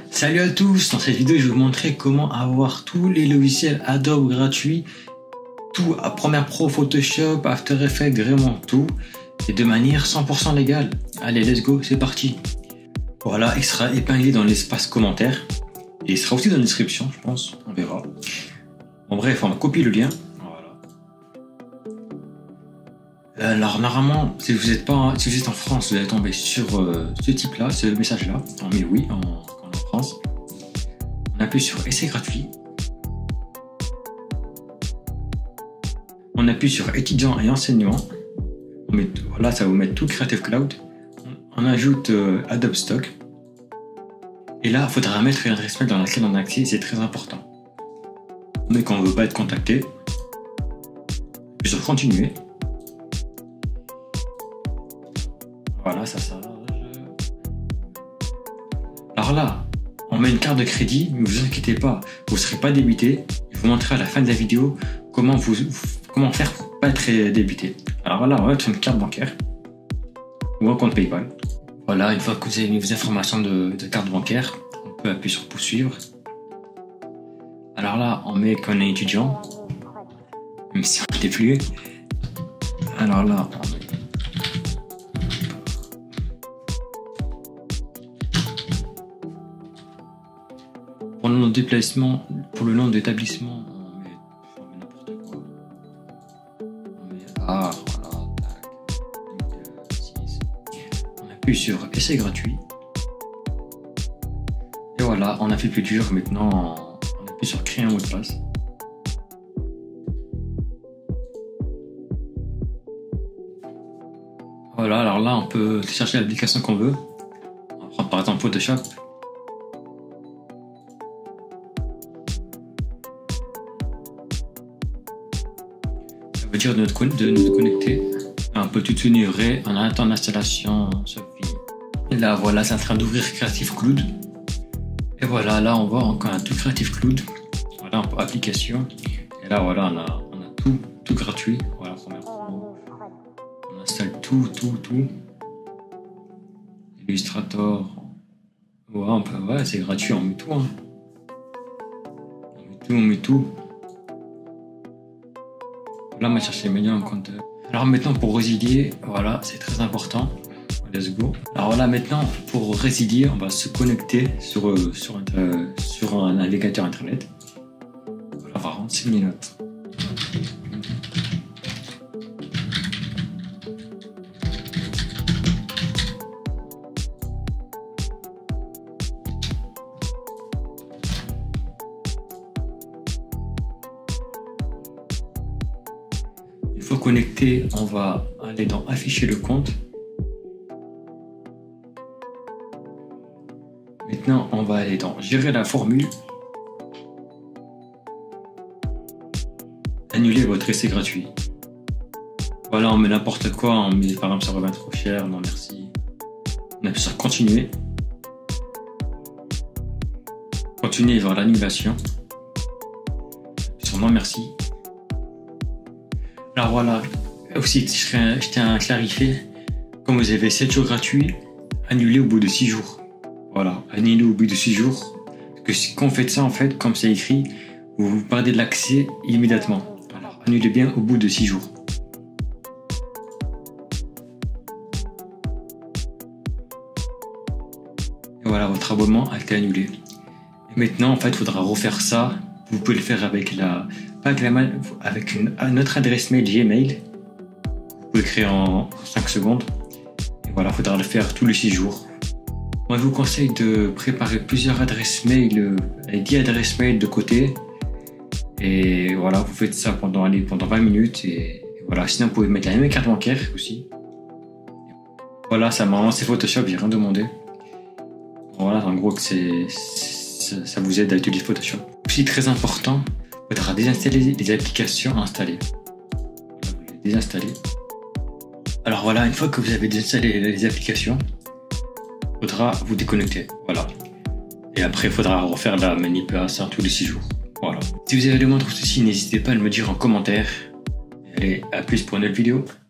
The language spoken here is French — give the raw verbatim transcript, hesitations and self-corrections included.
Salut à tous, dans cette vidéo je vais vous montrer comment avoir tous les logiciels Adobe gratuits, tout à Premiere Pro, Photoshop, After Effects, vraiment tout, et de manière cent pour cent légale. Allez, let's go, c'est parti. Voilà, il sera épinglé dans l'espace commentaire, et il sera aussi dans la description, je pense, on verra. En bref, on copie le lien. Voilà. Alors normalement, si vous êtes pas, si vous êtes en France, vous allez tomber sur euh, ce type-là, ce message-là. On met oui en, en France. On appuie sur essai gratuit. On appuie sur étudiants et enseignement. On met, voilà, ça va vous mettre tout Creative Cloud. On, on ajoute euh, Adobe Stock. Et là, il faudra mettre une adresse mail dans laquelle on a accès, c'est très important. Mais quand on ne veut pas être contacté, puis sur continuer. Voilà, ça, ça. Alors là, on met une carte de crédit, mais vous inquiétez pas, vous ne serez pas débité. Je vous montrerai à la fin de la vidéo comment, vous, comment faire pour ne pas être débité. Alors là, on va mettre une carte bancaire ou un compte PayPal. Voilà, une fois que vous avez mis vos informations de, de carte bancaire, on peut appuyer sur poursuivre. Alors là, on met qu'on est étudiant, même si on n'était plus. Alors là, on met... Pour le nom de déplacement, pour le nom d'établissement, on met, on met n'importe quoi. On met ah voilà, tac, six. On appuie sur essai gratuit. Et voilà, on a fait plus dur. Maintenant, on appuie sur créer un mot de passe. Voilà, alors là, on peut chercher l'application qu'on veut. On va prendre par exemple Photoshop. Dire de nous de nous connecter. On peut tout ignorer en attendant l'installation. Et là, voilà, c'est en train d'ouvrir Creative Cloud. Et voilà, là, on voit encore un tout Creative Cloud. Voilà, on peut application. Et là, voilà, on a, on a tout, tout gratuit. Voilà, on installe tout, tout, tout. Illustrator. Ouais, on peut, ouais, c'est gratuit, on met tout. Hein. On met tout, on met tout. Là, on va chercher Medium compteur. Alors maintenant, pour résilier, voilà, c'est très important. Let's go. Alors voilà, maintenant, pour résilier, on va se connecter sur, euh, sur, euh, sur un navigateur internet. Voilà, on va rendre six minutes. Une fois connecté, on va aller dans afficher le compte. Maintenant, on va aller dans gérer la formule. Annuler votre essai gratuit. Voilà, on met n'importe quoi. On met par exemple ça revient trop cher, non merci. On appuie sur continuer. Continuer vers l'annulation. Sur non merci. Alors voilà, aussi je tiens à clarifier, comme vous avez sept jours gratuits, annulez au bout de six jours. Voilà, annulez au bout de six jours. Parce que quand vous faites ça, en fait, comme c'est écrit, vous vous perdez de l'accès immédiatement. Alors annulez bien au bout de six jours. Et voilà, votre abonnement a été annulé. Et maintenant, en fait, il faudra refaire ça. Vous pouvez le faire avec la, pas avec, la, avec une, une autre adresse mail Gmail. Vous pouvez le créer en cinq secondes. Et voilà, il faudra le faire tous les six jours. Moi, je vous conseille de préparer plusieurs adresses mail, les dix adresses mail de côté. Et voilà, vous faites ça pendant, allez, pendant vingt minutes. Et, et voilà, sinon, vous pouvez mettre la même carte bancaire aussi. Voilà, ça m'a lancé Photoshop, j'ai rien demandé. Voilà, en gros, que c'est, ça, ça vous aide à utiliser Photoshop. Aussi très important, il faudra désinstaller les applications installées. Vous les désinstaller. Alors voilà, une fois que vous avez désinstallé les applications, il faudra vous déconnecter. Voilà. Et après, il faudra refaire la manipulation tous les six jours. Voilà. Si vous avez le moindre souci, n'hésitez pas à me dire en commentaire. Allez, à plus pour une autre vidéo.